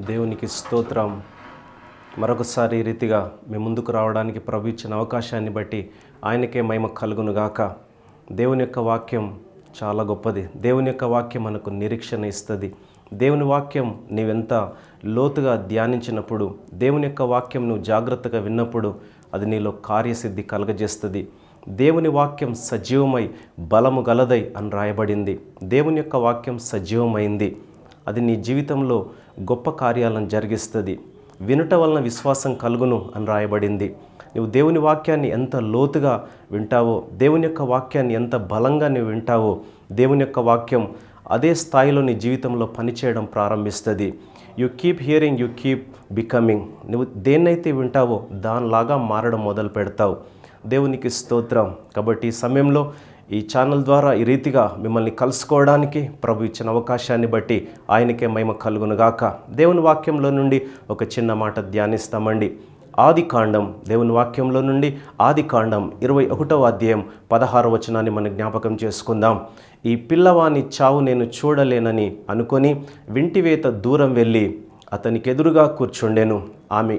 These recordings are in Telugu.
దేవునికి స్తోత్రం. మరొకసారి ఈ రీతిగా మీ ముందుకు రావడానికి ప్రభు ఇచ్చిన అవకాశాన్ని బట్టి ఆయనకే మహిమ కలుగును గాక. దేవుని యొక్క వాక్యం చాలా గొప్పది. దేవుని యొక్క వాక్యం మనకు నిరీక్షణ ఇస్తుంది. దేవుని వాక్యం నీవెంత లోతుగా ధ్యానించినప్పుడు, దేవుని యొక్క వాక్యం నువ్వు జాగ్రత్తగా విన్నప్పుడు అది నీలో కార్యసిద్ధి కలగజేస్తుంది. దేవుని వాక్యం సజీవమై బలము గలదై అని రాయబడింది. దేవుని యొక్క వాక్యం సజీవమైంది. అది నీ జీవితంలో గొప్ప కార్యాలను జరిగిస్తుంది. వినుట వలన విశ్వాసం కలుగును అని రాయబడింది. నువ్వు దేవుని వాక్యాన్ని ఎంత లోతుగా వింటావో, దేవుని యొక్క వాక్యాన్ని ఎంత బలంగా నువ్వు వింటావో, దేవుని యొక్క వాక్యం అదే స్థాయిలో నీ జీవితంలో పనిచేయడం ప్రారంభిస్తుంది. You keep hearing, you keep becoming. నువ్వు దేన్నైతే వింటావో దానిలాగా మారడం మొదలు పెడతావు. దేవునికి స్తోత్రం. కాబట్టి ఈ సమయంలో ఈ ఛానల్ ద్వారా ఈ రీతిగా మిమ్మల్ని కలుసుకోవడానికి ప్రభు ఇచ్చిన అవకాశాన్ని బట్టి ఆయనకే మహిమ కలుగునుగాక. దేవుని వాక్యంలో నుండి ఒక చిన్న మాట ధ్యానిస్తామండి. ఆదికాండం, దేవుని వాక్యంలో నుండి ఆదికాండం 21వ అధ్యాయం 16వ వచనాన్ని మనం జ్ఞాపకం చేసుకుందాం. ఈ పిల్లవాని చావు నేను చూడలేనని అనుకొని వింటివేత దూరం వెళ్ళి అతనికి ఎదురుగా కూర్చుండెను. ఆమె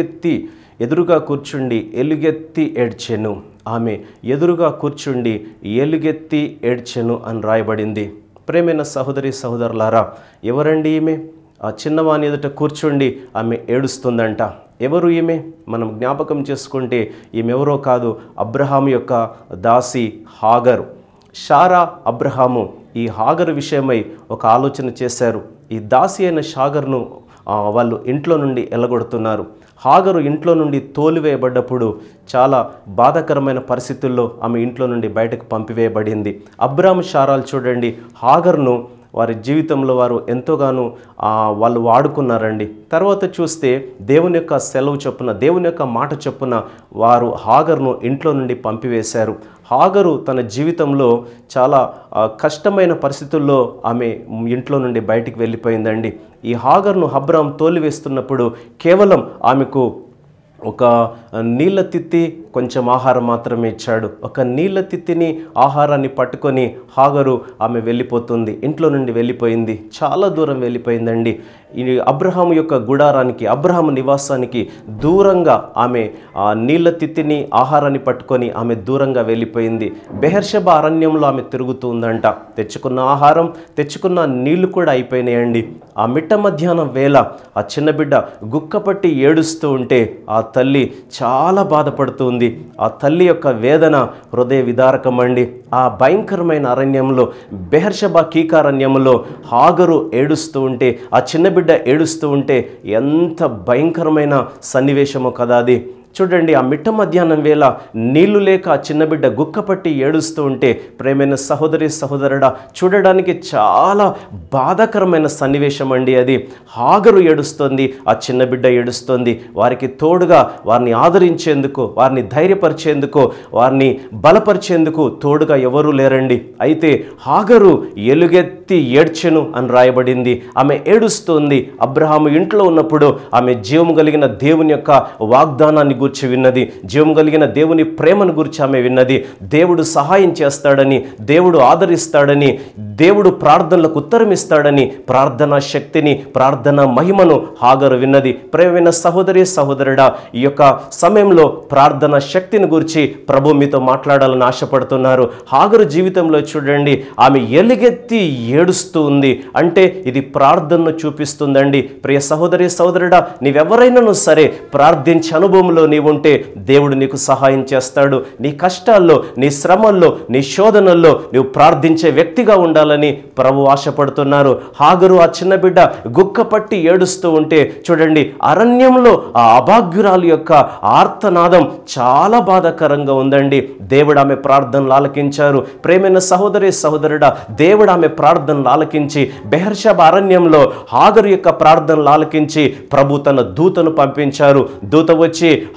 ఎదురుగా కూర్చుండి ఎలుగెత్తి ఏడ్చెను. ఆమె ఎదురుగా కూర్చుండి ఎలుగెత్తి ఏడ్చెను అని రాయబడింది. ప్రేమైన సహోదరి సహోదరులారా, ఎవరండి ఈమె? ఆ చిన్నవాని ఎదుట కూర్చుండి ఆమె ఏడుస్తుందంట. ఎవరు ఈమె? మనం జ్ఞాపకం చేసుకుంటే ఈమె ఎవరో కాదు, అబ్రహాము యొక్క దాసి హాగరు. షారా, అబ్రహాము ఈ హాగరు విషయమై ఒక ఆలోచన చేశారు. ఈ దాసి అయిన షాగర్ను వాళ్ళు ఇంట్లో నుండి ఎలగొడుతున్నారు. హాగరు ఇంట్లో నుండి తోలివేయబడ్డప్పుడు చాలా బాధాకరమైన పరిస్థితుల్లో ఆమె ఇంట్లో నుండి బయటకు పంపివేయబడింది. అబ్రాము షారాలు చూడండి, హాగర్ను వారి జీవితంలో వారు ఎంతోగానో వాళ్ళు వాడుకున్నారండి. తర్వాత చూస్తే దేవుని యొక్క సెలవు చొప్పున, దేవుని యొక్క మాట చొప్పున వారు హాగర్ను ఇంట్లో నుండి పంపివేశారు. హాగరు తన జీవితంలో చాలా కష్టమైన పరిస్థితుల్లో ఆమె ఇంట్లో నుండి బయటికి వెళ్ళిపోయిందండి. ఈ హాగర్ను అబ్రాము తోలివేస్తున్నప్పుడు కేవలం ఆమెకు ఒక నీళ్ళ తిత్తి, కొంచెం ఆహారం మాత్రమే ఇచ్చాడు. ఒక నీళ్ళ తిత్తిని, ఆహారాన్ని పట్టుకొని హాగరు ఆమె వెళ్ళిపోతుంది. ఇంట్లో నుండి వెళ్ళిపోయింది. చాలా దూరం వెళ్ళిపోయిందండి. ఈ అబ్రహాము యొక్క గుడారానికి, అబ్రహాము నివాసానికి దూరంగా ఆమె నీళ్ళ తిత్తిని, ఆహారాన్ని పట్టుకొని ఆమె దూరంగా వెళ్ళిపోయింది. బెహర్షెబా అరణ్యంలో ఆమె తిరుగుతూ ఉందంట. తెచ్చుకున్న ఆహారం, తెచ్చుకున్న నీళ్లు కూడా అయిపోయినాయండి. ఆ మిట్ట మధ్యాహ్నం వేళ ఆ చిన్న బిడ్డ గుక్కపట్టి ఏడుస్తూ ఉంటే ఆ తల్లి చాలా బాధపడుతుంది. ఆ తల్లి యొక్క వేదన హృదయ విదారకమండి. ఆ భయంకరమైన అరణ్యంలో, బెహర్షెబా కీకారణ్యంలో హాగరు ఏడుస్తూ ఉంటే, ఆ చిన్న బిడ్డ ఏడుస్తూ ఉంటే ఎంత భయంకరమైన సన్నివేశమో కదా అది. చూడండి, ఆ మిట్ట మధ్యాహ్నం వేళ నీళ్లు లేక ఆ చిన్న బిడ్డ గుక్కపట్టి ఏడుస్తూ ఉంటే, ప్రేమైన సహోదరి సహోదరుడా, చూడడానికి చాలా బాధాకరమైన సన్నివేశం అండి అది. హాగరు ఏడుస్తోంది, ఆ చిన్న బిడ్డ ఏడుస్తోంది. వారికి తోడుగా వారిని ఆదరించేందుకు, వారిని ధైర్యపరిచేందుకు, వారిని బలపరిచేందుకు తోడుగా ఎవరూ లేరండి. అయితే హాగరు ఎలుగెత్తి ఏడ్చెను అని రాయబడింది. ఆమె ఏడుస్తోంది. అబ్రహాము ఇంట్లో ఉన్నప్పుడు ఆమె జీవం కలిగిన దేవుని యొక్క వాగ్దానాన్ని గురించి విన్నది. జీవం కలిగిన దేవుని ప్రేమను గురించి ఆమె విన్నది. దేవుడు సహాయం చేస్తాడని, దేవుడు ఆదరిస్తాడని, దేవుడు ప్రార్థనలకు ఉత్తరం ఇస్తాడని, ప్రార్థనా శక్తిని, ప్రార్థనా మహిమను హాగరు విన్నది. ప్రేమైన సహోదరి సహోదరుడా, ఈ యొక్క సమయంలో ప్రార్థనా శక్తిని గురించి ప్రభు మీతో మాట్లాడాలని ఆశపడుతున్నారు. హాగరు జీవితంలో చూడండి, ఆమె ఎలుగెత్తి ఏడుస్తూ ఉంది. అంటే ఇది ప్రార్థనను చూపిస్తుందండి. ప్రియ సహోదరి సహోదరుడా, నీవెవరైనాను సరే ప్రార్థించే అనుభవంలో నీవుంటే దేవుడు నీకు సహాయం చేస్తాడు. నీ కష్టాల్లో, నీ శ్రమల్లో, నీ శోధనల్లో నువ్వు ప్రార్థించే వ్యక్తిగా ఉండాలని ప్రభు ఆశపడుతున్నారు. హాగరు ఆ చిన్న బిడ్డ గుక్కపట్టి ఏడుస్తూ ఉంటే చూడండి, అరణ్యంలో ఆ అభాగ్యురాలు యొక్క ఆర్తనాదం చాలా బాధాకరంగా ఉందండి. దేవుడు ఆమె ప్రార్థనలు ఆలకించారు. ప్రేమైన సహోదరి సహోదరుడా, దేవుడు ఆమె ప్రార్థనలు ఆలకించి బెహర్షెబా అరణ్యంలో హాగరు యొక్క ప్రార్థనలు ఆలకించి ప్రభు తన దూతను పంపించారు. దూత వచ్చి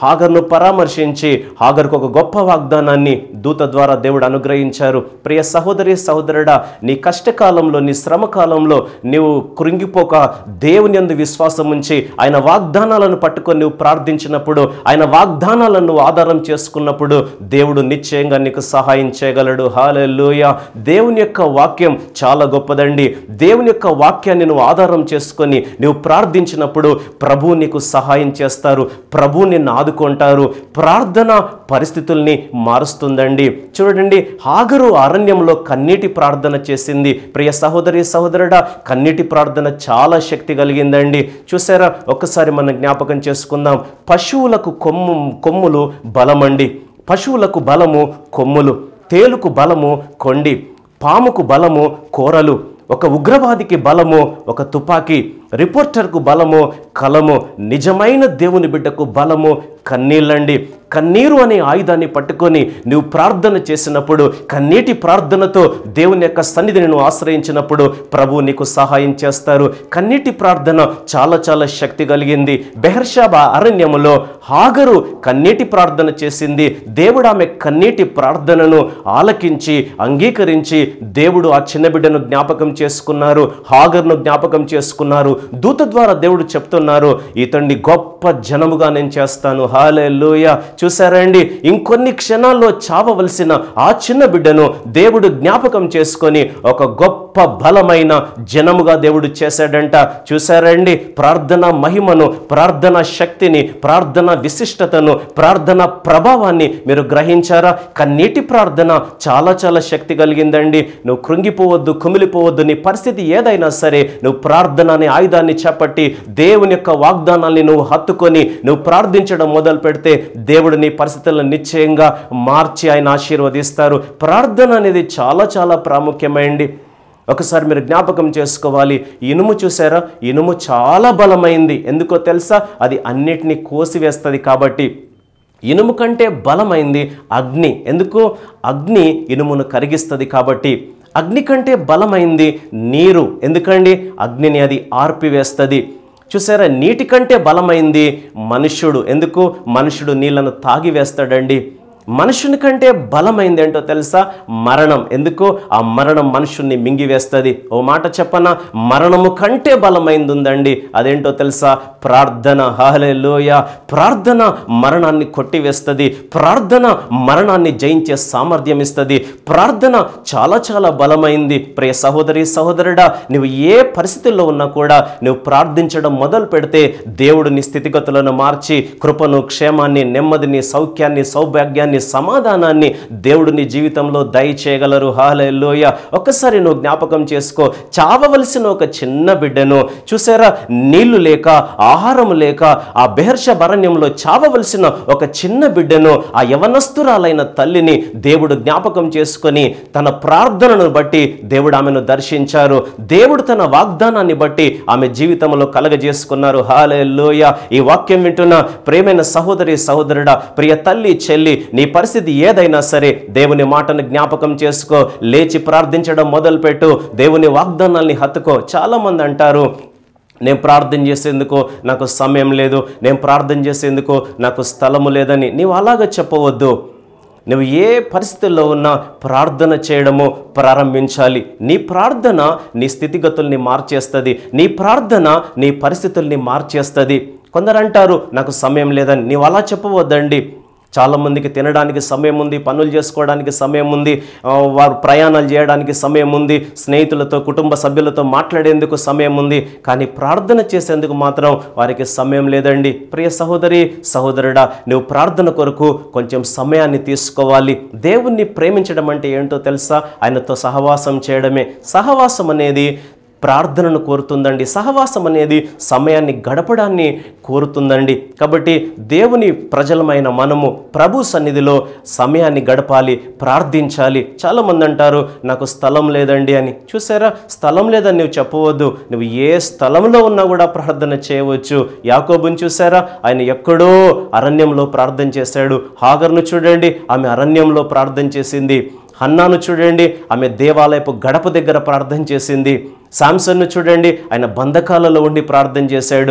హాగర్ను పరామర్శించి హాగర్కు ఒక గొప్ప వాగ్దానాన్ని దూత ద్వారా దేవుడు అనుగ్రహించారు. ప్రియ సహోదరి సహోదరుడా, నీ కష్టకాలంలో, నీ శ్రమ కాలంలో నీవు కృంగిపోక దేవుని యందు విశ్వాసం ఉంచి ఆయన వాగ్దానాలను పట్టుకొని నువ్వు ప్రార్థించినప్పుడు, ఆయన వాగ్దానాలను నువ్వు ఆధారం చేసుకున్నప్పుడు దేవుడు నిశ్చయంగా నీకు సహాయం చేయగలడు. హల్లెలూయా. దేవుని యొక్క వాక్యం చాలా గొప్పదండి. దేవుని యొక్క వాక్యాన్ని నువ్వు ఆధారం చేసుకొని నువ్వు ప్రార్థించినప్పుడు ప్రభు నీకు సహాయం చేస్తారు, ప్రభు నిన్ను ఆదుకుంటారు. ప్రార్థన పరిస్థితుల్ని మారుస్తుందండి. చూడండి, హాగరు అరణ్యంలో కన్నీటి ప్రార్థన చేసింది. ప్రియ సహోదరి సహోదరుడా, కన్నీటి ప్రార్థన చాలా శక్తి కలిగిందండి. చూసారా, ఒక్కసారి మనం జ్ఞాపకం చేసుకుందాం. పశువులకు కొమ్ములు బలమండి, పశువులకు బలము కొమ్ములు, తేలుకు బలము కొండి, పాముకు బలము కోరలు, ఒక ఉగ్రవాదికి బలము ఒక తుపాకీ, రిపోర్టర్కు బలము కలము, నిజమైన దేవుని బిడ్డకు బలము కన్నీళ్ళండి. కన్నీరు అనే ఆయుధాన్ని పట్టుకొని నువ్వు ప్రార్థన చేసినప్పుడు, కన్నీటి ప్రార్థనతో దేవుని యొక్క సన్నిధిని నువ్వు ఆశ్రయించినప్పుడు ప్రభు నీకు సహాయం చేస్తారు. కన్నీటి ప్రార్థన చాలా చాలా శక్తి కలిగింది. బెహర్షాబా అరణ్యములో హాగరు కన్నీటి ప్రార్థన చేసింది. దేవుడు ఆమె కన్నీటి ప్రార్థనను ఆలకించి అంగీకరించి దేవుడు ఆ చిన్న బిడ్డను జ్ఞాపకం చేసుకున్నారు, హాగర్ను జ్ఞాపకం చేసుకున్నారు. దూత ద్వారా దేవుడు చెప్తున్నారు, ఇతన్ని గొప్ప జనముగా నేను చేస్తాను. హల్లెలూయా. చూసారా అండి, ఇంకొన్ని క్షణాల్లో చావవలసిన ఆ చిన్న బిడ్డను దేవుడు జ్ఞాపకం చేసుకొని ఒక గొప్ప బలమైన జనముగా దేవుడు చేశాడంట. చూసారండి, ప్రార్థన మహిమను, ప్రార్థన శక్తిని, ప్రార్థన విశిష్టతను, ప్రార్థన ప్రభావాన్ని మీరు గ్రహించారా? కన్నీటి ప్రార్థన చాలా చాలా శక్తి కలిగిందండి. నువ్వు కృంగిపోవద్దు, కుమిలిపోవద్దు. నీ పరిస్థితి ఏదైనా సరే నువ్వు ప్రార్థన అనే ఆయుధాన్ని చేపట్టి దేవుని యొక్క వాగ్దానాన్ని నువ్వు హత్తుకొని నువ్వు ప్రార్థించడం మొదలు పెడితే దేవుడు నీ పరిస్థితులను నిశ్చయంగా మార్చి ఆయన ఆశీర్వదిస్తారు. ప్రార్థన అనేది చాలా చాలా ప్రాముఖ్యమైంది. ఒకసారి మీరు జ్ఞాపకం చేసుకోవాలి, ఇనుము చూసారా, ఇనుము చాలా బలమైంది. ఎందుకో తెలుసా? అది అన్నిటినీ కోసివేస్తుంది. కాబట్టి ఇనుము కంటే బలమైంది అగ్ని. ఎందుకు? అగ్ని ఇనుమును కరిగిస్తుంది. కాబట్టి అగ్ని కంటే బలమైంది నీరు. ఎందుకండి? అగ్నిని అది ఆర్పివేస్తుంది. చూసారా, నీటి కంటే బలమైంది మనుష్యుడు. ఎందుకు? మనుషుడు నీళ్లను తాగివేస్తాడండి. మనుషుని కంటే బలమైంది ఏంటో తెలుసా? మరణం. ఎందుకు? ఆ మరణం మనుషుణ్ణి మింగివేస్తుంది. ఓ మాట చెప్పనా, మరణము కంటే బలమైంది ఉందండి. అదేంటో తెలుసా? ప్రార్థన. హల్లెలూయా. ప్రార్థన మరణాన్ని కొట్టివేస్తుంది. ప్రార్థన మరణాన్ని జయించే సామర్థ్యం ఇస్తుంది. ప్రార్థన చాలా చాలా బలమైంది. ప్రియ సహోదరి సహోదరుడా, నువ్వు ఏ పరిస్థితుల్లో ఉన్నా కూడా నువ్వు ప్రార్థించడం మొదలు పెడితే దేవుడు నీ స్థితిగతులను మార్చి కృపను, క్షేమాన్ని, నెమ్మదిని, సౌఖ్యాన్ని, సౌభాగ్యాన్ని, సమాధానాన్ని దేవుడు నీ జీవితంలో దయచేయగలరు. హల్లెలూయా. ఒక్కసారి నువ్వు జ్ఞాపకం చేసుకో, చావవలసిన ఒక చిన్న బిడ్డను చూసారా, నీళ్లు లేక, ఆహారం లేక ఆ బెహర్షాబా అరణ్యంలో చావవలసిన ఒక చిన్న బిడ్డను, ఆ యవనస్తురాలైన తల్లిని దేవుడు జ్ఞాపకం చేసుకొని తన ప్రార్థనను బట్టి దేవుడు ఆమెను దర్శించారు. దేవుడు తన వాగ్దానాన్ని బట్టి ఆమె జీవితంలో కలగజేసుకున్నారు. హల్లెలూయా. ఈ వాక్యం వింటున్న ప్రేమైన సహోదరి సహోదరుడా, ప్రియ తల్లి చెల్లి, నీ పరిస్థితి ఏదైనా సరే దేవుని మాటను జ్ఞాపకం చేసుకో, లేచి ప్రార్థించడం మొదలుపెట్టు, దేవుని వాగ్దానాల్ని హత్తుకో. చాలా మంది అంటారు, నేను ప్రార్థన చేసేందుకు నాకు సమయం లేదు, నేను ప్రార్థన చేసేందుకు నాకు స్థలము లేదని. నీవు అలాగా చెప్పవద్దు. నువ్వు ఏ పరిస్థితుల్లో ఉన్నా ప్రార్థన చేయడము ప్రారంభించాలి. నీ ప్రార్థన నీ స్థితిగతుల్ని మార్చేస్తుంది. నీ ప్రార్థన నీ పరిస్థితుల్ని మార్చేస్తుంది. కొందరు అంటారు నాకు సమయం లేదని. నీవు అలా చెప్పవద్దండి. చాలామందికి తినడానికి సమయం ఉంది, పనులు చేసుకోవడానికి సమయం ఉంది, వారు ప్రయాణాలు చేయడానికి సమయం ఉంది, స్నేహితులతో, కుటుంబ సభ్యులతో మాట్లాడేందుకు సమయం ఉంది. కానీ ప్రార్థన చేసేందుకు మాత్రం వారికి సమయం లేదండి. ప్రియ సహోదరి సహోదరుడా, నువ్వు ప్రార్థన కొరకు కొంచెం సమయాన్ని తీసుకోవాలి. దేవుణ్ణి ప్రేమించడం అంటే ఏంటో తెలుసా? ఆయనతో సహవాసం చేయడమే. సహవాసం అనేది ప్రార్థనను కోరుతుందండి. సహవాసం అనేది సమయాన్ని గడపడాన్ని కోరుతుందండి. కాబట్టి దేవుని ప్రజలమైన మనము ప్రభు సన్నిధిలో సమయాన్ని గడపాలి, ప్రార్థించాలి. చాలామంది అంటారు నాకు స్థలం లేదండి అని. చూసారా, స్థలం లేదని నువ్వు చెప్పవద్దు. నువ్వు ఏ స్థలంలో ఉన్నా కూడా ప్రార్థన చేయవచ్చు. యాకోబుని చూసారా, ఆయన ఎక్కడో అరణ్యంలో ప్రార్థన చేశాడు. హాగర్ను చూడండి, ఆమె అరణ్యంలో ప్రార్థన చేసింది. హన్నాను చూడండి, ఆమె దేవాలయపు గడప దగ్గర ప్రార్థన చేసింది. శాంసన్ను చూడండి, ఆయన బంధకాలలో ఉండి ప్రార్థన చేశాడు.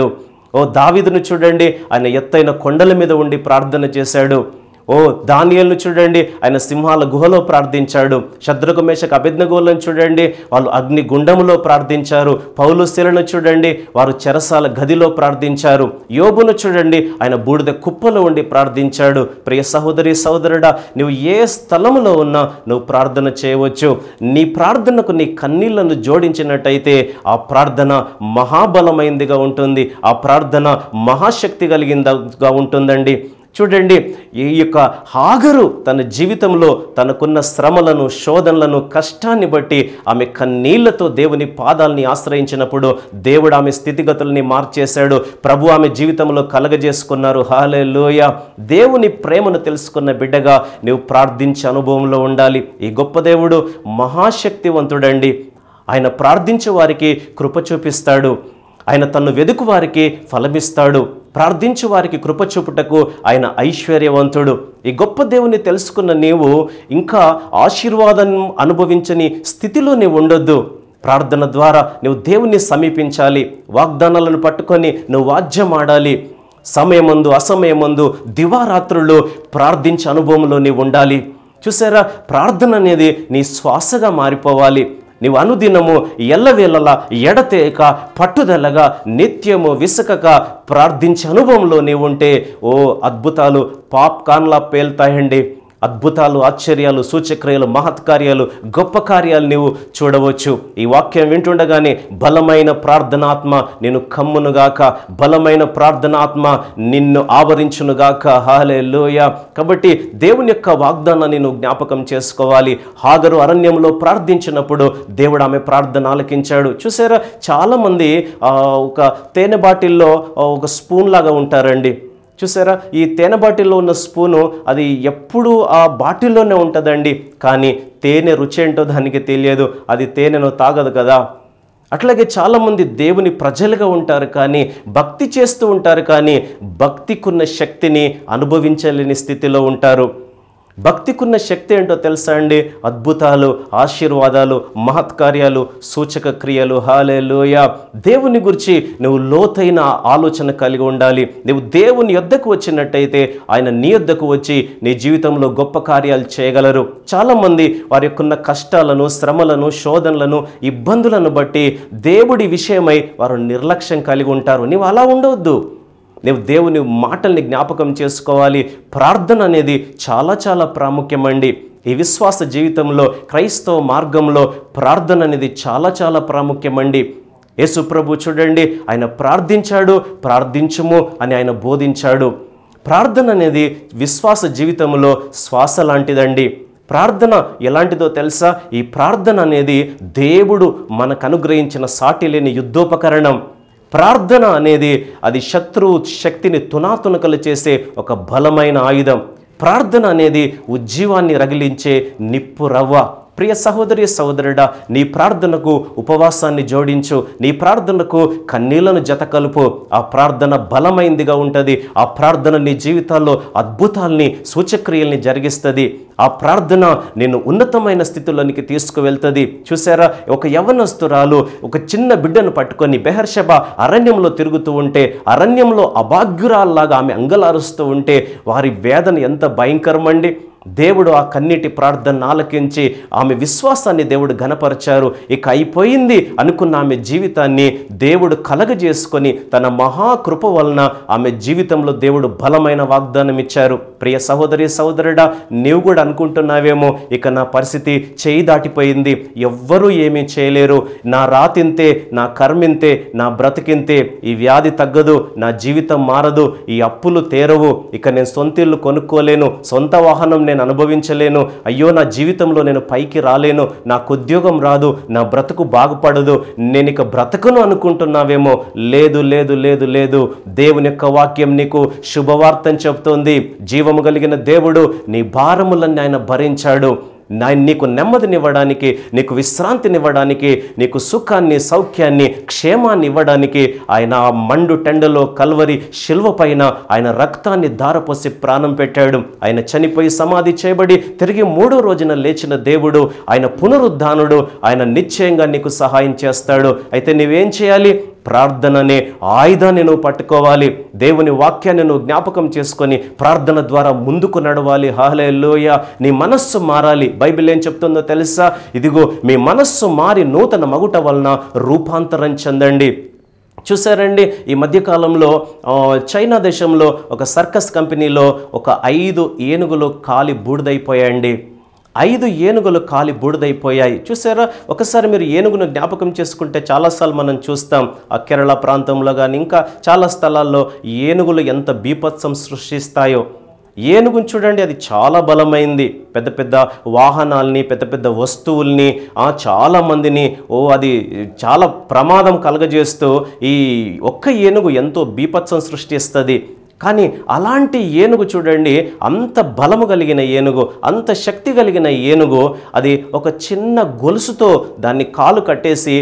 ఓ దావీదును చూడండి, ఆయన ఎత్తైన కొండల మీద ఉండి ప్రార్థన చేశాడు. ఓ దానియేలును చూడండి, ఆయన సింహాల గుహలో ప్రార్థించాడు. శద్రకు మేషకు అబేద్నెగోలను చూడండి, వాళ్ళు అగ్ని గుండములో ప్రార్థించారు. పౌలు శీలను చూడండి, వారు చెరసాల గదిలో ప్రార్థించారు. యోబును చూడండి, ఆయన బూడిద కుప్పలో ఉండి ప్రార్థించాడు. ప్రియ సహోదరి సహోదరుడా, నువ్వు ఏ స్థలంలో ఉన్నా నువ్వు ప్రార్థన చేయవచ్చు. నీ ప్రార్థనకు నీ కన్నీళ్లను జోడించినట్టయితే ఆ ప్రార్థన మహాబలమైందిగా ఉంటుంది, ఆ ప్రార్థన మహాశక్తి కలిగిందిగా ఉంటుందండి. చూడండి, ఈ యొక్క హాగరు తన జీవితంలో తనకున్న శ్రమలను, శోధనలను, కష్టాన్ని బట్టి ఆమె కన్నీళ్లతో దేవుని పాదాలని ఆశ్రయించినప్పుడు దేవుడు ఆమె స్థితిగతుల్ని మార్చేశాడు. ప్రభు ఆమె జీవితంలో కలగజేసుకున్నారు. హల్లెలూయా. దేవుని ప్రేమను తెలుసుకున్న బిడ్డగా నువ్వు ప్రార్థించే అనుభవంలో ఉండాలి. ఈ గొప్ప దేవుడు మహాశక్తివంతుడండి. ఆయన ప్రార్థించే వారికి కృప చూపిస్తాడు. ఆయన తన్ను వెదుకు వారికి ఫలమిస్తాడు. ప్రార్థించు వారికి కృప చూపుటకు ఆయన ఐశ్వర్యవంతుడు. ఈ గొప్ప దేవుని తెలుసుకున్న నీవు ఇంకా ఆశీర్వాదం అనుభవించని స్థితిలో నీవు ఉండొద్దు. ప్రార్థన ద్వారా నువ్వు దేవుణ్ణి సమీపించాలి. వాగ్దానాలను పట్టుకొని నువ్వు వాద్యం ఆడాలి. సమయమందు అసమయమందు దివారాత్రులు ప్రార్థించే అనుభవంలో నీవు ఉండాలి. చూసారా, ప్రార్థన అనేది నీ శ్వాసగా మారిపోవాలి. నీవు అనుదినము ఎల్లవేళలా ఎడతేక పట్టుదలగా నిత్యము విసకక ప్రార్థించే అనుభవంలో నీవు ఉంటే ఓ అద్భుతాలు పాప్కార్న్లా పేలుతాయండి. అద్భుతాలు, ఆశ్చర్యాలు, సూచక్రియలు, మహత్కార్యాలు, గొప్ప కార్యాలు నీవు చూడవచ్చు. ఈ వాక్యం వింటుండగానే బలమైన ప్రార్థనాత్మ నిన్ను కమ్మునుగాక, బలమైన ప్రార్థనాత్మ నిన్ను ఆవరించునుగాక. హల్లెలూయా. కాబట్టి దేవుని యొక్క వాగ్దానాన్ని నువ్వు జ్ఞాపకం చేసుకోవాలి. హాగరు అరణ్యంలో ప్రార్థించినప్పుడు దేవుడు ఆమె ప్రార్థన ఆలకించాడు. చూసారా, చాలామంది ఒక తేనె బాటిల్లో ఒక స్పూన్ లాగా ఉంటారండి. చూసారా, ఈ తేనె బాటిల్లో ఉన్న స్పూను అది ఎప్పుడూ ఆ బాటిల్లోనే ఉంటుందండి. కానీ తేనె రుచి ఏంటో దానికి తెలియదు, అది తేనెను తాగదు కదా. అట్లాగే చాలామంది దేవుని ప్రజలుగా ఉంటారు, కానీ భక్తి చేస్తూ ఉంటారు, కానీ భక్తికున్న శక్తిని అనుభవించలేని స్థితిలో ఉంటారు. భక్తికున్న శక్తి ఏంటో తెలుసా అండి? అద్భుతాలు, ఆశీర్వాదాలు, మహత్కార్యాలు, సూచక క్రియలు. హల్లెలూయా. దేవుని గురించి నువ్వు లోతైన ఆలోచన కలిగి ఉండాలి. నువ్వు దేవుని యొద్దకు వచ్చినట్టయితే ఆయన నీ యొద్దకు వచ్చి నీ జీవితంలో గొప్ప కార్యాలు చేయగలరు. చాలామంది వారి యొక్క కష్టాలను, శ్రమలను, శోధనలను, ఇబ్బందులను బట్టి దేవుడి విషయమై వారు నిర్లక్ష్యం కలిగి ఉంటారు. నీవు అలా ఉండవద్దు. నీవు దేవుని మాటల్ని జ్ఞాపకం చేసుకోవాలి. ప్రార్థన అనేది చాలా చాలా ప్రాముఖ్యమండి. ఈ విశ్వాస జీవితంలో, క్రైస్తవ మార్గంలో ప్రార్థన అనేది చాలా చాలా ప్రాముఖ్యమండి. యేసు ప్రభు చూడండి, ఆయన ప్రార్థించాడు, ప్రార్థించుము అని ఆయన బోధించాడు. ప్రార్థన అనేది విశ్వాస జీవితంలో శ్వాస లాంటిదండి. ప్రార్థన ఎలాంటిదో తెలుసా? ఈ ప్రార్థన అనేది దేవుడు మనకు అనుగ్రహించిన సాటి లేని యుద్ధోపకరణం. ప్రార్థన అనేది అది శత్రువు శక్తిని తునాతునకలు చేసే ఒక బలమైన ఆయుధం. ప్రార్థన అనేది ఉజ్జీవాన్ని రగిలించే నిప్పు రవ్వ. ప్రియ సహోదరి సహోదరుడా, నీ ప్రార్థనకు ఉపవాసాన్ని జోడించు. నీ ప్రార్థనకు కన్నీళ్లను జత కలుపు. ఆ ప్రార్థన బలమైందిగా ఉంటుంది. ఆ ప్రార్థన నీ జీవితాల్లో అద్భుతాల్ని, సూచక్రియల్ని జరిగిస్తుంది. ఆ ప్రార్థన నిన్ను ఉన్నతమైన స్థితిలోనికి తీసుకువెళ్తుంది. చూసారా, ఒక యవ్వనస్తురాలు ఒక చిన్న బిడ్డను పట్టుకొని బెహర్షెబా అరణ్యంలో తిరుగుతూ ఉంటే, అరణ్యంలో అభాగ్యురాల్లాగా ఆమె అంగలారుస్తూ ఉంటే వారి వేదన ఎంత భయంకరమండి. దేవుడు ఆ కన్నీటి ప్రార్థన ఆలకించి ఆమె విశ్వాసాన్ని దేవుడు ఘనపరిచారు. ఇక అయిపోయింది అనుకున్న ఆమె జీవితాన్ని దేవుడు కలగజేసుకొని తన మహాకృప వలన ఆమె జీవితంలో దేవుడు బలమైన వాగ్దానం ఇచ్చారు. ప్రియ సహోదరి సహోదరుడా, నీవు కూడా అనుకుంటున్నావేమో, ఇక నా పరిస్థితి చేయి దాటిపోయింది, ఎవ్వరూ ఏమీ చేయలేరు, నా రాతింతే, నా కర్మింతే, నా బ్రతికింతే, ఈ వ్యాధి తగ్గదు, నా జీవితం మారదు, ఈ అప్పులు తీరవు, ఇక నేను సొంత ఇల్లు కొనుక్కోలేను, సొంత వాహనం నేను అనుభవించలేను, అయ్యో నా జీవితంలో నేను పైకి రాలేను, నాకు ఉద్యోగం రాదు, నా బ్రతుకు బాగుపడదు, నేను ఇక బ్రతకను అనుకుంటున్నావేమో. లేదు లేదు లేదు లేదు. దేవుని యొక్క వాక్యం నీకు శుభవార్తను చెప్తోంది. జీవము కలిగిన దేవుడు నీ భారములన్నీ ఆయన భరించాడు. నీకు నెమ్మదినివ్వడానికి, నీకు విశ్రాంతినివ్వడానికి, నీకు సుఖాన్ని, సౌఖ్యాన్ని, క్షేమాన్ని ఇవ్వడానికి ఆయన ఆ మండు టెండలో కల్వరి శిలువ పైన ఆయన రక్తాన్ని ధారపోసి ప్రాణం పెట్టాడు. ఆయన చనిపోయి సమాధి చేయబడి తిరిగి 3వ రోజున లేచిన దేవుడు, ఆయన పునరుద్ధానుడు, ఆయన నిశ్చయంగా నీకు సహాయం చేస్తాడు. అయితే నువ్వేం చేయాలి? ప్రార్థననే ఆయుధాన్ని నువ్వు పట్టుకోవాలి. దేవుని వాక్యాన్ని నువ్వు జ్ఞాపకం చేసుకొని ప్రార్థన ద్వారా ముందుకు నడవాలి. హల్లెలూయా. నీ మనస్సు మారాలి. బైబిల్ ఏం చెప్తుందో తెలుసా? ఇదిగో మీ మనస్సు మారి నూతన మగుట వలన రూపాంతరం చెందండి. చూసారండి, ఈ మధ్యకాలంలో చైనా దేశంలో ఒక సర్కస్ కంపెనీలో ఒక 5 ఏనుగులు కాలి బూడిదైపోయాయండి. 5 ఏనుగులు కాలి బూడిదైపోయాయి. చూసారా? ఒకసారి మీరు ఏనుగును జ్ఞాపకం చేసుకుంటే చాలాసార్లు మనం చూస్తాం. ఆ కేరళ ప్రాంతంలో కానీ ఇంకా చాలా స్థలాల్లో ఏనుగులు ఎంత బీభత్సం సృష్టిస్తాయో. ఏనుగును చూడండి, అది చాలా బలమైంది. పెద్ద పెద్ద వాహనాల్ని, పెద్ద పెద్ద వస్తువుల్ని, చాలామందిని అది చాలా ప్రమాదం కలగజేస్తూ ఈ ఒక్క ఏనుగు ఎంతో బీభత్సం సృష్టిస్తుంది. కానీ అలాంటి ఏనుగు చూడండి, అంత బలము కలిగిన ఏనుగు, అంత శక్తి కలిగిన ఏనుగు, అది ఒక చిన్న గొలుసుతో దాన్ని కాలు కట్టేసి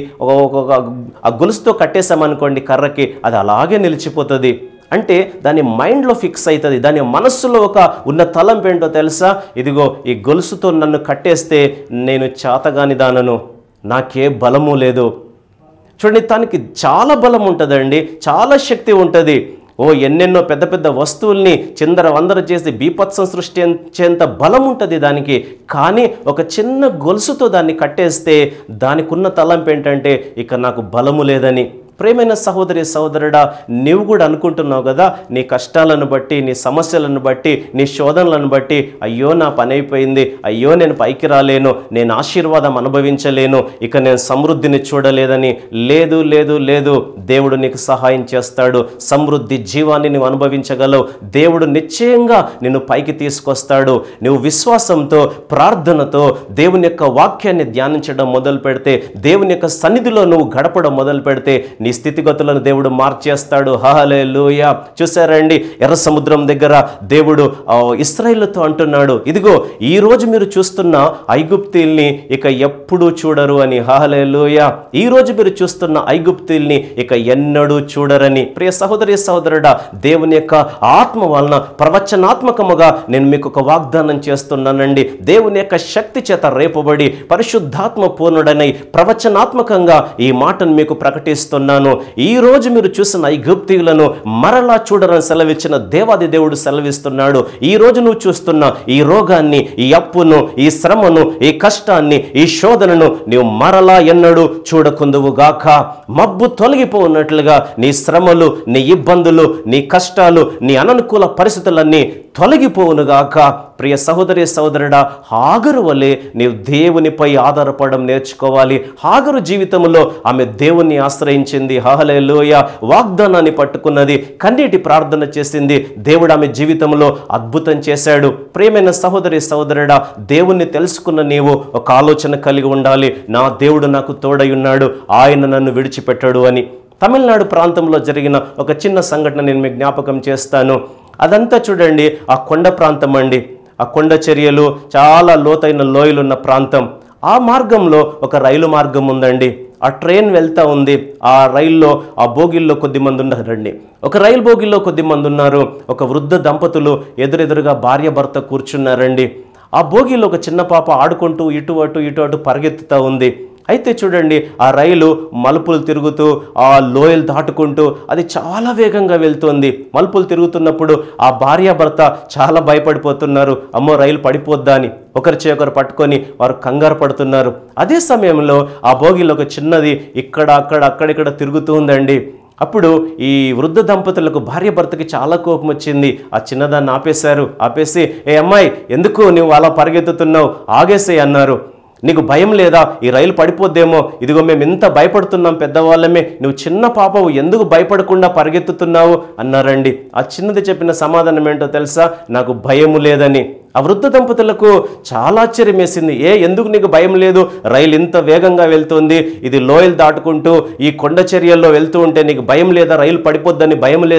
ఆ గొలుసుతో కట్టేసామనుకోండి కర్రకి, అది అలాగే నిలిచిపోతుంది. అంటే దాని మైండ్లో ఫిక్స్ అవుతుంది. దాని మనస్సులో ఉన్న తలంపు ఏంటో తెలుసా? ఇదిగో ఈ గొలుసుతో నన్ను కట్టేస్తే నేను చేతగాని దానను, నాకే బలము లేదు. చూడండి, తనకి చాలా బలం ఉంటుందండి, చాలా శక్తి ఉంటుంది. ఎన్నెన్నో పెద్ద పెద్ద వస్తువుల్ని చిందర వందర చేసి బీభత్సం సృష్టించేంత బలం ఉంటుంది దానికి. కానీ ఒక చిన్న గొలుసుతో దాన్ని కట్టేస్తే దానికి ఉన్న తలంపు ఏంటంటే ఇక నాకు బలము లేదని. ప్రేమైన సహోదరి సహోదరుడా, నీవు కూడా అనుకుంటున్నావు కదా, నీ కష్టాలను బట్టి, నీ సమస్యలను బట్టి, నీ శోధనలను బట్టి, అయ్యో నా పని అయిపోయింది, అయ్యో నేను పైకి రాలేను, నేను ఆశీర్వాదం అనుభవించలేను, ఇక నేను సమృద్ధిని చూడలేదని. లేదు లేదు లేదు, దేవుడు నీకు సహాయం చేస్తాడు. సమృద్ధి జీవాన్ని నువ్వు అనుభవించగలవు. దేవుడు నిశ్చయంగా నిన్ను పైకి తీసుకొస్తాడు. నువ్వు విశ్వాసంతో, ప్రార్థనతో దేవుని యొక్క వాక్యాన్ని ధ్యానించడం మొదలు పెడితే, దేవుని యొక్క సన్నిధిలో నువ్వు గడపడం మొదలు పెడితే నీ స్థితిగతులను దేవుడు మార్చేస్తాడు. హల్లెలూయా. చూసారండి, ఎర్ర సముద్రం దగ్గర దేవుడు ఇశ్రాయేలుతో అంటున్నాడు, ఇదిగో ఈ రోజు మీరు చూస్తున్న ఐగుప్తీల్ని ఇక ఎప్పుడూ చూడరు అని. హల్లెలూయా. ఈ రోజు మీరు చూస్తున్న ఐగుప్తీల్ని ఇక ఎన్నడూ చూడరని. ప్రియ సహోదరి సహోదరుడా, దేవుని యొక్క ఆత్మ వలన ప్రవచనాత్మకముగా నేను మీకు ఒక వాగ్దానం చేస్తున్నానండి. దేవుని యొక్క శక్తి చేత రేపబడి పరిశుద్ధాత్మ పూర్ణుడనై ప్రవచనాత్మకంగా ఈ మాటను మీకు ప్రకటిస్తున్నాను. ఈ రోజు మీరు చూసిన ఐగుప్తీయులను మరలా చూడరని సెలవిచ్చిన దేవాది దేవుడు సెలవిస్తున్నాడు. ఈ రోజు నువ్వు చూస్తున్న ఈ రోగాన్ని, ఈ అప్పును, ఈ శ్రమను, ఈ కష్టాన్ని, ఈ శోధనను నీవు మరలా ఎన్నడూ చూడకుందువుగాక. మబ్బు తొలగిపోన్నట్లుగా నీ శ్రమలు, నీ ఇబ్బందులు, నీ కష్టాలు, నీ అననుకూల పరిస్థితులన్నీ తొలగిపోవునుగాక. ప్రియ సహోదరి సహోదరుడా, హాగరు వలె నీవు దేవునిపై ఆధారపడడం నేర్చుకోవాలి. హాగరు జీవితంలో ఆమె దేవుణ్ణి ఆశ్రయించింది. హల్లెలూయా. వాగ్దానాన్ని పట్టుకున్నది, కన్నీటి ప్రార్థన చేసింది. దేవుడు ఆమె జీవితంలో అద్భుతం చేశాడు. ప్రియమైన సహోదరి సహోదరుడా, దేవుణ్ణి తెలుసుకున్న నీవు ఒక ఆలోచన కలిగి ఉండాలి, నా దేవుడు నాకు తోడై ఉన్నాడు, ఆయన నన్ను విడిచిపెట్టాడు అని. తమిళనాడు ప్రాంతంలో జరిగిన ఒక చిన్న సంఘటన నేను మీకు జ్ఞాపకం చేస్తాను. అదంతా చూడండి, ఆ కొండ ప్రాంతం అండి. ఆ కొండ చర్యలు, చాలా లోతైన లోయలున్న ప్రాంతం. ఆ మార్గంలో ఒక రైలు మార్గం ఉందండి. ఆ ట్రైన్ వెళ్తూ ఉంది. ఆ రైల్లో, ఆ బోగిల్లో కొద్దిమంది ఉన్నారండి. ఒక రైలు బోగిల్లో కొద్దిమంది ఉన్నారు. ఒక వృద్ధ దంపతులు ఎదురెదురుగా భార్య భర్త కూర్చున్నారండి. ఆ బోగిలో ఒక చిన్న పాప ఆడుకుంటూ ఇటు అటు పరిగెత్తుతూ ఉంది. అయితే చూడండి, ఆ రైలు మలుపులు తిరుగుతూ, ఆ లోయలు దాటుకుంటూ అది చాలా వేగంగా వెళ్తుంది. మలుపులు తిరుగుతున్నప్పుడు ఆ భార్యాభర్త చాలా భయపడిపోతున్నారు. అమ్మో, రైలు పడిపోద్దా అని ఒకరి ఒకరు పట్టుకొని వారు కంగారు పడుతున్నారు. అదే సమయంలో ఆ బోగిలో ఒక చిన్నది అక్కడిక్కడ తిరుగుతూ ఉందండి. అప్పుడు ఈ వృద్ధ దంపతులకు, భార్య భర్తకి చాలా కోపం వచ్చింది. ఆ చిన్నదాన్ని ఆపేసి, ఏ అమ్మాయి, ఎందుకు నువ్వు అలా పరిగెత్తుతున్నావు, ఆగేసేయ్ అన్నారు. నీకు భయం లేదా, ఈ రైలు పడిపోద్దేమో, ఇదిగో మేము ఎంత భయపడుతున్నాం పెద్దవాళ్ళమే, నువ్వు చిన్న పాపవు, ఎందుకు భయపడకుండా పరిగెత్తుతున్నావు అన్నారండి. ఆ చిన్నది చెప్పిన సమాధానం ఏంటో తెలుసా? నాకు భయము లేదని. ఆ వృద్ధ దంపతులకు చాలా ఆశ్చర్యం వేసింది. ఎందుకు నీకు భయం లేదు? రైలు ఇంత వేగంగా వెళ్తుంది, ఇది లోయలు దాటుకుంటూ ఈ కొండ చర్యల్లో వెళ్తూ ఉంటే నీకు భయం లేదా? రైలు పడిపోద్దని భయం లేదా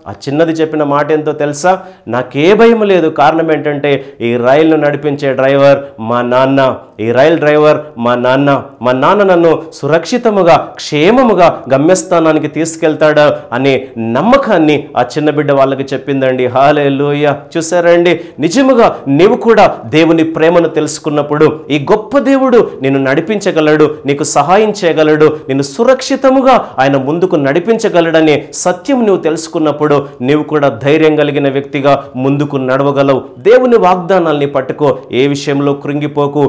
ఆ చిన్నది చెప్పిన మాట ఏంటో తెలుసా? నాకే భయం లేదు. కారణం ఏంటంటే ఈ రైలును నడిపించే డ్రైవర్ మా నాన్న, ఈ రైల్ డ్రైవర్ మా నాన్న. మా నాన్న నన్ను సురక్షితముగా క్షేమముగా గమ్యస్థానానికి తీసుకెళ్తాడు అనే నమ్మకాన్ని ఆ చిన్న బిడ్డ వాళ్ళకి చెప్పిందండి. హల్లెలూయా. చూసారండి, నిజముగా నీవు కూడా దేవుని ప్రేమను తెలుసుకున్నప్పుడు ఈ గొప్ప దేవుడు నిన్ను నడిపించగలడు, నీకు సహాయం చేయగలడు, నిన్ను సురక్షితముగా ఆయన ముందుకు నడిపించగలడనే సత్యం నువ్వు తెలుసుకున్నప్పుడు నీవు కూడా ధైర్యం కలిగిన వ్యక్తిగా ముందుకు నడవగలవు. దేవుని వాగ్దానాల్ని పట్టుకో, ఏ విషయంలో కృంగిపోకు.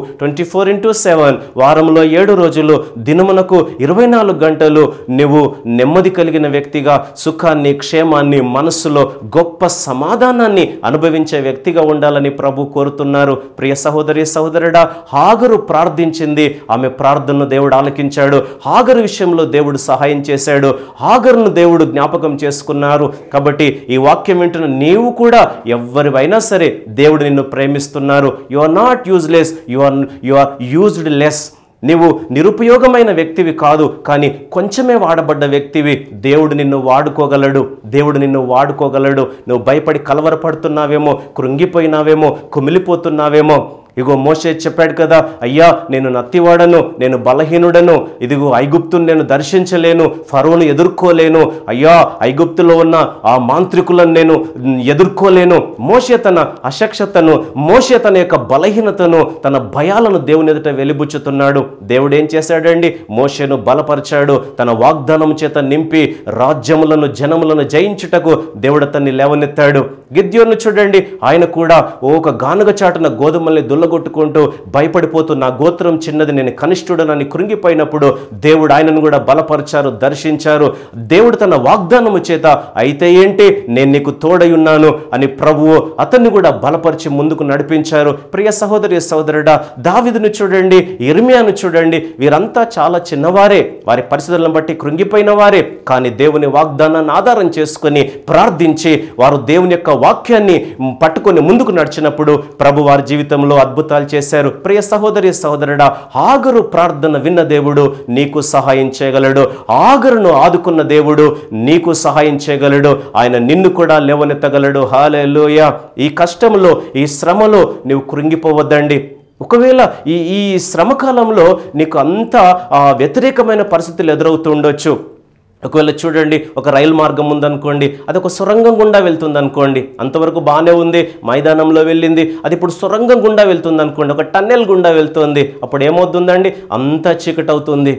24/7 వారంలో 7 రోజులు దినమునకు 24 గంటలు నువ్వు నెమ్మది కలిగిన వ్యక్తిగా, సుఖాన్ని, క్షేమాన్ని, మనస్సులో గొప్ప సమాధానాన్ని అనుభవించే వ్యక్తిగా ఉండాలని ప్రభు కోరుతున్నారు. ప్రియ సహోదరి సహోదరుడా, హాగరు ప్రార్థించింది, ఆమె ప్రార్థనను దేవుడు ఆలకించాడు. హాగరు విషయంలో దేవుడు సహాయం చేశాడు, హాగరును దేవుడు జ్ఞాపకం చేసుకున్నారు. కాబట్టి ఈ వాక్యం వింటున్న నీవు కూడా ఎవరివైనా సరే దేవుడు నిన్ను ప్రేమిస్తున్నారు. You are not useless, you are used less. నీవు నిరుపయోగమైన వ్యక్తివి కాదు, కానీ కొంచెమే వాడబడ్డ వ్యక్తివి. దేవుడు నిన్ను వాడుకోగలడు, దేవుడు నిన్ను వాడుకోగలడు. నువ్వు భయపడి కలవరపడుతున్నావేమో, కృంగిపోయినావేమో, కుమిలిపోతున్నావేమో. ఇగో మోషే చెప్పాడు కదా, అయ్యా నేను నత్తివాడను, నేను బలహీనుడను, ఇదిగో ఐగుప్తును నేను దర్శించలేను, ఫరోను ఎదుర్కోలేను, అయ్యా ఐగుప్తులో ఉన్న ఆ మాంత్రికులను నేను ఎదుర్కోలేను. మోషే తన అశక్తతను, మోషే తన యొక్క బలహీనతను, తన భయాలను దేవుని ఎదుట వెలిబుచ్చుతున్నాడు. దేవుడు ఏం చేశాడండి? మోషేను బలపరిచాడు, తన వాగ్దానం చేత నింపి రాజ్యములను, జనములను జయించుటకు దేవుడు అతన్ని లేవనెత్తాడు. గిద్యోను చూడండి, ఆయన కూడా ఒక గానుగ చాటున గోధుమల్ని దుల్లగొట్టుకుంటూ భయపడిపోతూ, నా గోత్రం చిన్నది, నేను కనిష్ఠుడనని కృంగిపోయినప్పుడు దేవుడు ఆయనను కూడా బలపరిచారు, దర్శించారు. దేవుడు తన వాగ్దానము చేత అయితే ఏంటి, నేను నీకు తోడై ఉన్నాను అని ప్రభువు అతన్ని కూడా బలపరిచి ముందుకు నడిపించారు. ప్రియ సహోదరి సహోదరుడా, దావీదును చూడండి, యిర్మీయాను చూడండి, వీరంతా చాలా చిన్నవారే, వారి పరిస్థితులను బట్టి కృంగిపోయిన వారే. కానీ దేవుని వాగ్దానాన్ని ఆధారం చేసుకొని ప్రార్థించి వారు దేవుని యొక్క వాక్యాన్ని పట్టుకొని ముందుకు నడిచినప్పుడు ప్రభు వారి జీవితంలో అద్భుతాలు చేశారు. ప్రియ సహోదరి సహోదరుడా, హాగరు ప్రార్థన విన్న దేవుడు నీకు సహాయం చేయగలడు. హాగరును ఆదుకున్న దేవుడు నీకు సహాయం చేయగలడు. ఆయన నిన్ను కూడా లేవనెత్తగలడు. హల్లెలూయా. ఈ కష్టంలో, ఈ శ్రమలో నీవు కృంగిపోవద్దండి. ఒకవేళ ఈ శ్రమకాలంలో నీకు అంత వ్యతిరేకమైన పరిస్థితులు ఎదురవుతుండొచ్చు. ఒకవేళ చూడండి, ఒక రైలు మార్గం ఉందనుకోండి, అది ఒక సొరంగం గుండా వెళ్తుంది అనుకోండి, అంతవరకు బాగానే ఉంది, మైదానంలో వెళ్ళింది, అది ఇప్పుడు సొరంగం గుండా వెళ్తుంది అనుకోండి, ఒక టన్నెల్ గుండా వెళ్తుంది. అప్పుడు ఏమవుతుందండి? అంతా చీకటి అవుతుంది.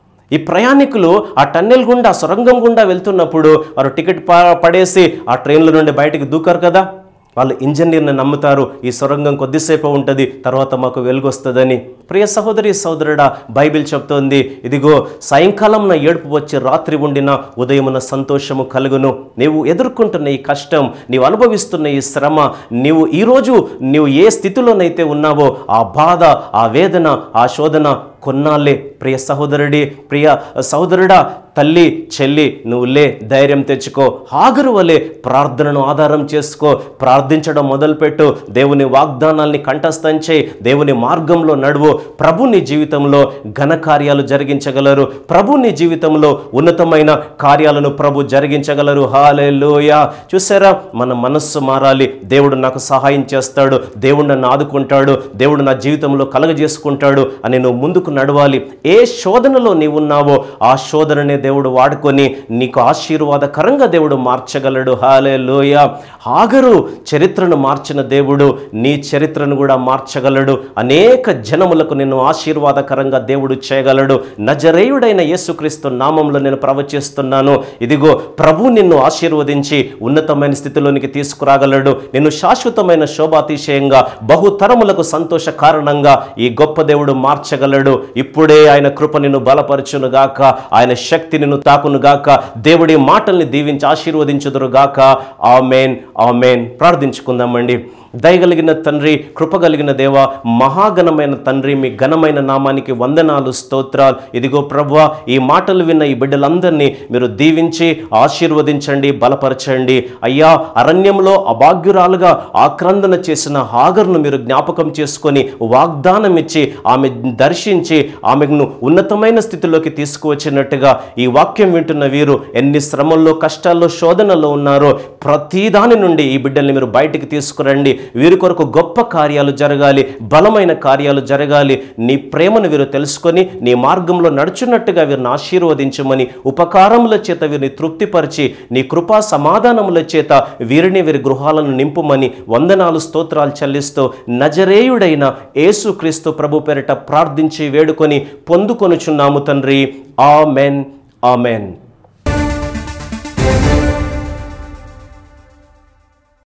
ఈ ప్రయాణికులు ఆ టన్నెల్ గుండా, సొరంగం గుండా వెళ్తున్నప్పుడు వారు టికెట్ పడేసి ఆ ట్రైన్ల నుండి బయటికి దూకారు కదా. వాళ్ళు ఇంజనీర్ని నమ్ముతారు, ఈ సొరంగం కొద్దిసేపు ఉంటుంది, తర్వాత మాకు వెలుగు వస్తుందని. ప్రియ సహోదరి సహోదరుడా, బైబిల్ చెప్తోంది, ఇదిగో సాయంకాలంన ఏడుపు వచ్చి రాత్రి ఉండిన ఉదయమున సంతోషము కలుగును. నీవు ఎదుర్కొంటున్న ఈ కష్టం, నీవు అనుభవిస్తున్న ఈ శ్రమ, ఈరోజు నీవు ఏ స్థితిలోనైతే ఉన్నావో ఆ బాధ, ఆ వేదన, ఆ శోధన కొన్నాళ్ళే. ప్రియ సహోదరుడి, ప్రియ సహోదరుడా, తల్లి చెల్లి, నువ్వు లే, ధైర్యం తెచ్చుకో. హాగరు వలె ప్రార్థనను ఆధారం చేసుకో, ప్రార్థించడం మొదలుపెట్టు, దేవుని వాగ్దానాల్ని కంఠస్థం చేయి, దేవుని మార్గంలో నడువు. ప్రభు నీ జీవితంలో ఘన కార్యాలు జరిగించగలరు, ప్రభు నీ జీవితంలో ఉన్నతమైన కార్యాలను ప్రభు జరిగించగలరు. హల్లెలూయా. చూసారా, మన మనస్సు మారాలి. దేవుడు నాకు సహాయం చేస్తాడు, దేవుడు నన్ను ఆదుకుంటాడు, దేవుడు నా జీవితంలో కలగజేసుకుంటాడు అని నువ్వు ముందుకు నడవాలి. ఏ శోధనలో నీవున్నావో ఆ శోధననే దేవుడు వాడుకొని నీకు ఆశీర్వాదకరంగా దేవుడు మార్చగలడు. హల్లెలూయా. హాగరు చరిత్రను మార్చిన దేవుడు నీ చరిత్రను కూడా మార్చగలడు. అనేక జనములకు నిన్ను ఆశీర్వాదకరంగా దేవుడు చేయగలడు. నజరేయుడైన యేసుక్రీస్తు నామంలో నేను ప్రవచిస్తున్నాను, ఇదిగో ప్రభు నిన్ను ఆశీర్వదించి ఉన్నతమైన స్థితిలోనికి తీసుకురాగలడు. నిన్ను శాశ్వతమైన శోభాతిశయంగా, బహుతరములకు సంతోష కారణంగా ఈ గొప్ప దేవుడు మార్చగలడు. ఇప్పుడే ఆయన కృప నిన్ను బలపరచును గాక, ఆయన శక్తి నిన్ను తాకును గాక, దేవుడి మాటల్ని దీవించి ఆశీర్వదించుదురు గాక. ఆమేన్, ఆమేన్. ప్రార్థించుకుందామండి. దయగలిగిన తండ్రి, కృపగలిగిన దేవ, మహాఘనమైన తండ్రి, మీ ఘనమైన నామానికి వందనాలు, స్తోత్రాలు. ఇదిగో ప్రభువా, ఈ మాటలు విన్న ఈ బిడ్డలందరినీ మీరు దీవించి ఆశీర్వదించండి, బలపరచండి. అయ్యా, అరణ్యంలో అభాగ్యురాలుగా ఆక్రందన చేసిన హాగర్ను మీరు జ్ఞాపకం చేసుకొని వాగ్దానం ఇచ్చి ఆమె దర్శించి ఆమెను ఉన్నతమైన స్థితిలోకి తీసుకువచ్చినట్టుగా ఈ వాక్యం వింటున్న వీరు ఎన్ని శ్రమల్లో, కష్టాల్లో, శోధనలో ఉన్నారో ప్రతి దాని నుండి ఈ బిడ్డల్ని మీరు బయటికి తీసుకురండి. వీరి కొరకు గొప్ప కార్యాలు జరగాలి, బలమైన కార్యాలు జరగాలి. నీ ప్రేమను వీరు తెలుసుకొని నీ మార్గంలో నడుచున్నట్టుగా వీరిని ఆశీర్వదించమని, ఉపకారముల చేత వీరిని తృప్తిపరిచి నీ కృపా సమాధానముల చేత వీరిని, వీరి గృహాలను నింపుమని వందనాలు, స్తోత్రాలు చెల్లిస్తూ నజరేయుడైన యేసుక్రీస్తు ప్రభు పేరిట ప్రార్థించి వేడుకొని పొందుకొనుచున్నాము తండ్రి. Amen, amen.